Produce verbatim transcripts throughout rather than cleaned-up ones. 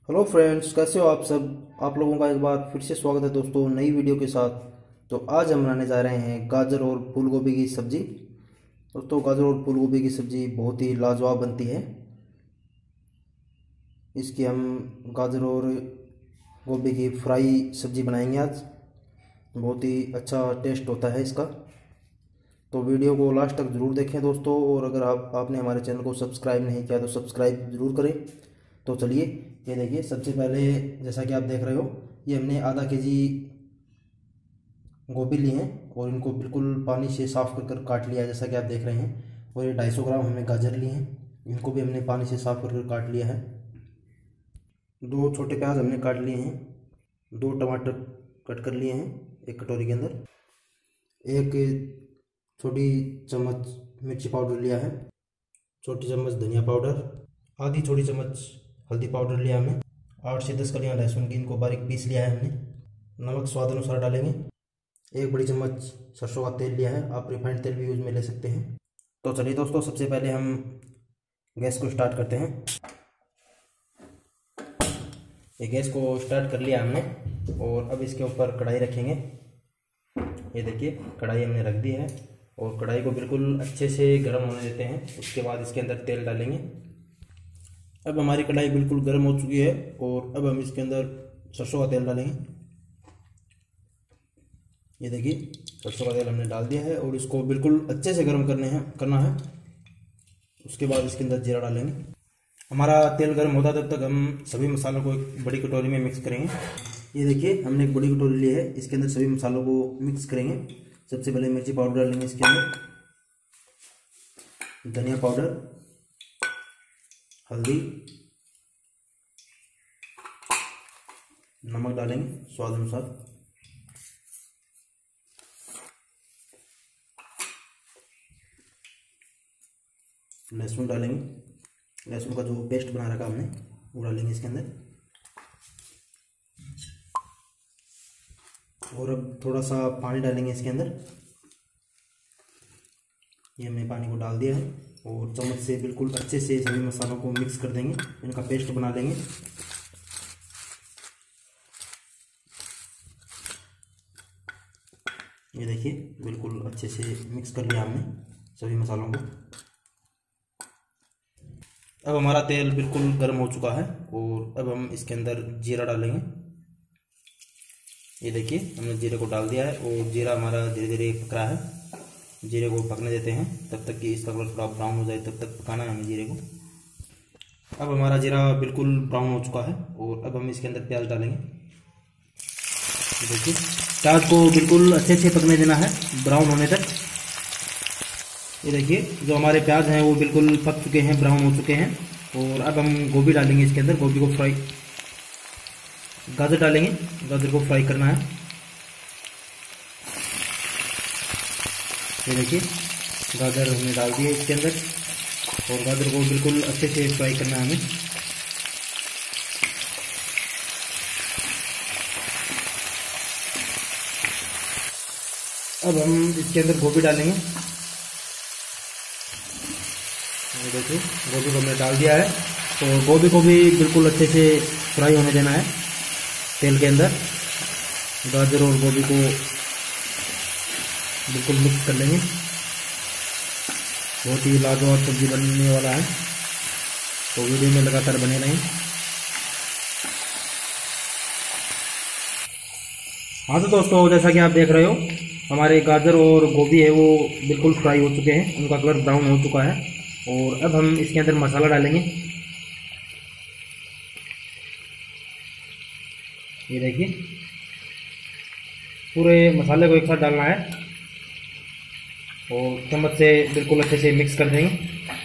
Hello friends, कैसे हो आप सब। आप लोगों का एक बार फिर से स्वागत है दोस्तों नई वीडियो के साथ। तो आज हम बनाने जा रहे हैं गाजर और फूल गोभी की सब्ज़ी। दोस्तों, गाजर और फूल गोभी की सब्ज़ी बहुत ही लाजवाब बनती है। इसकी हम गाजर और गोभी की फ्राई सब्ज़ी बनाएंगे आज। बहुत ही अच्छा टेस्ट होता है इसका। तो वीडियो को लास्ट तक ज़रूर देखें दोस्तों। और अगर आप आपने हमारे चैनल को सब्सक्राइब नहीं किया तो सब्सक्राइब ज़रूर करें। तो चलिए, ये देखिए, सबसे पहले जैसा कि आप देख रहे हो, ये हमने आधा के जी गोभी ली हैं और इनको बिल्कुल पानी से साफ़ कर कर काट लिया है, जैसा कि आप देख रहे हैं। और ये ढाई सौ ग्राम हमने गाजर लिए हैं, इनको भी हमने पानी से साफ़ कर कर काट लिया है। दो छोटे प्याज हमने काट लिए हैं। दो टमाटर कट कर लिए हैं एक कटोरी के अंदर। एक छोटी चम्मच मिर्ची पाउडर लिया है। छोटी चम्मच धनिया पाउडर। आधी छोटी चम्मच हल्दी पाउडर लिया हमने। आठ से दस कलियां लहसुन की, इनको बारीक पीस लिया है हमने। नमक स्वाद अनुसार डालेंगे। एक बड़ी चम्मच सरसों का तेल लिया है, आप रिफाइंड तेल भी यूज में ले सकते हैं। तो चलिए दोस्तों, सबसे पहले हम गैस को स्टार्ट करते हैं। ये गैस को स्टार्ट कर लिया हमने और अब इसके ऊपर कढ़ाई रखेंगे। ये देखिए, कढ़ाई हमने रख दी है और कढ़ाई को बिल्कुल अच्छे से गर्म होने देते हैं। उसके बाद इसके अंदर तेल डालेंगे। अब हमारी कढ़ाई बिल्कुल गर्म हो चुकी है और अब हम इसके अंदर सरसों का तेल डालेंगे। ये देखिए, सरसों का तेल हमने डाल दिया है और इसको बिल्कुल अच्छे से गर्म करने हैं करना है। उसके बाद इसके अंदर जीरा डालेंगे। हमारा तेल गर्म होता है तब तक हम सभी मसालों को एक बड़ी कटोरी में मिक्स करेंगे। ये देखिए, हमने एक बड़ी कटोरी ली है, इसके अंदर सभी मसालों को मिक्स करेंगे। सबसे पहले मिर्ची पाउडर डालेंगे इसके अंदर, धनिया पाउडर, हल्दी, नमक डालेंगे स्वाद अनुसार। लहसुन डालेंगे, लहसुन का जो पेस्ट बना रखा हमने वो डालेंगे इसके अंदर। और अब थोड़ा सा पानी डालेंगे इसके अंदर। ये हमने पानी को डाल दिया है और चम्मच से बिल्कुल अच्छे से सभी मसालों को मिक्स कर देंगे, इनका पेस्ट बना लेंगे। ये देखिए, बिल्कुल अच्छे से मिक्स कर लिया हमने सभी मसालों को। अब हमारा तेल बिल्कुल गर्म हो चुका है और अब हम इसके अंदर जीरा डालेंगे। ये देखिए, हमने जीरे को डाल दिया है और जीरा हमारा धीरे धीरे पक रहा है। जीरे को पकने देते हैं तब तक कि इसका कलर थोड़ा ब्राउन हो जाए, तब तक पकाना है हमें जीरे को। अब हमारा जीरा बिल्कुल ब्राउन हो चुका है और अब हम इसके अंदर प्याज डालेंगे। देखिए, प्याज को बिल्कुल अच्छे से पकने देना है, ब्राउन होने तक। ये देखिए, जो हमारे प्याज हैं वो बिल्कुल पक चुके हैं, ब्राउन हो चुके हैं। और अब हम गोभी डालेंगे इसके अंदर। गोभी को फ्राई, गाजर डालेंगे, गाजर को फ्राई करना है। ये देखिए, गाजर हमने डाल दिए इसके अंदर और गाजर को बिल्कुल अच्छे से फ्राई करना है हमें। अब हम इसके अंदर गोभी डालेंगे। ये देखिए, गोभी को हमने डाल दिया है तो गोभी को भी बिल्कुल अच्छे से फ्राई होने देना है तेल के अंदर। गाजर और गोभी को बिल्कुल मिक्स कर लेंगे। बहुत ही लाजवाब सब्जी बनने वाला है, तो वीडियो में लगातार बने रहें। हाँ तो दोस्तों, जैसा कि आप देख रहे हो, हमारे गाजर और गोभी है वो बिल्कुल फ्राई हो चुके हैं, उनका कलर ब्राउन हो चुका है। और अब हम इसके अंदर मसाला डालेंगे। ये देखिए, पूरे मसाले को एक साथ डालना है और चम्मच से बिल्कुल अच्छे से मिक्स कर देंगे।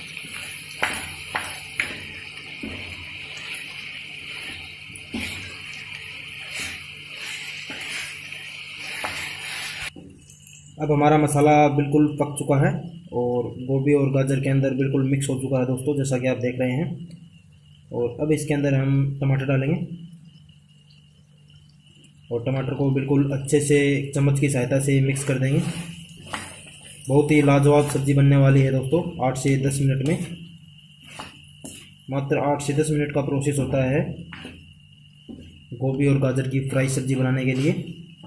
अब हमारा मसाला बिल्कुल पक चुका है और गोभी और गाजर के अंदर बिल्कुल मिक्स हो चुका है दोस्तों, जैसा कि आप देख रहे हैं। और अब इसके अंदर हम टमाटर डालेंगे और टमाटर को बिल्कुल अच्छे से चम्मच की सहायता से मिक्स कर देंगे। बहुत ही लाजवाब सब्जी बनने वाली है दोस्तों, आठ से दस मिनट में। मात्र आठ से दस मिनट का प्रोसेस होता है गोभी और गाजर की फ्राई सब्जी बनाने के लिए।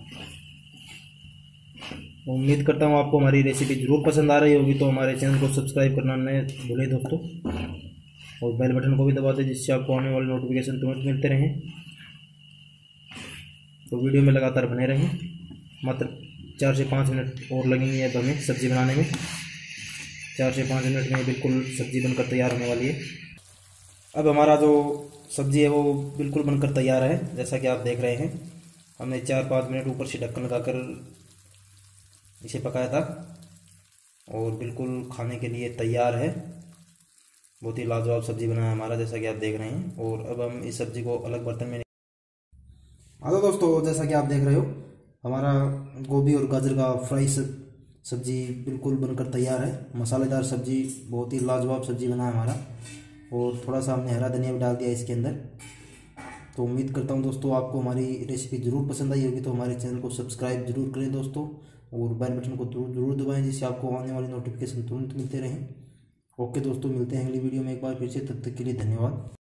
उम्मीद करता हूँ आपको हमारी रेसिपी ज़रूर पसंद आ रही होगी, तो हमारे चैनल को सब्सक्राइब करना न भूलें दोस्तों, और बेल बटन को भी दबा दें जिससे आपको आने वाले नोटिफिकेशन तुरंत मिलते रहें। तो वीडियो में लगातार बने रहें। मात्र चार से पाँच मिनट और लगेंगे अब हमें सब्ज़ी बनाने में। चार से पाँच मिनट में बिल्कुल सब्ज़ी बनकर तैयार होने वाली है। अब हमारा जो सब्ज़ी है वो बिल्कुल बनकर तैयार है, जैसा कि आप देख रहे हैं। हमने चार पाँच मिनट ऊपर से ढक्कन लगाकर इसे पकाया था और बिल्कुल खाने के लिए तैयार है। बहुत ही लाजवाब सब्ज़ी बना है हमारा, जैसा कि आप देख रहे हैं। और अब हम इस सब्ज़ी को अलग बर्तन में। हाँ तो दोस्तों, जैसा कि आप देख रहे हो, हमारा गोभी और गाजर का फ्राई सब्ज़ी बिल्कुल बनकर तैयार है। मसालेदार सब्ज़ी, बहुत ही लाजवाब सब्ज़ी बना है हमारा। और थोड़ा सा हमने हरा धनिया भी डाल दिया इसके अंदर। तो उम्मीद करता हूँ दोस्तों आपको हमारी रेसिपी ज़रूर पसंद आई होगी। तो हमारे चैनल को सब्सक्राइब जरूर करें दोस्तों, और बेल बटन को जरूर जरूर दबाएं जिससे आपको आने वाली नोटिफिकेशन तुरंत मिलते रहें। ओके दोस्तों, मिलते हैं अगली वीडियो में एक बार फिर से, तब तक के लिए धन्यवाद।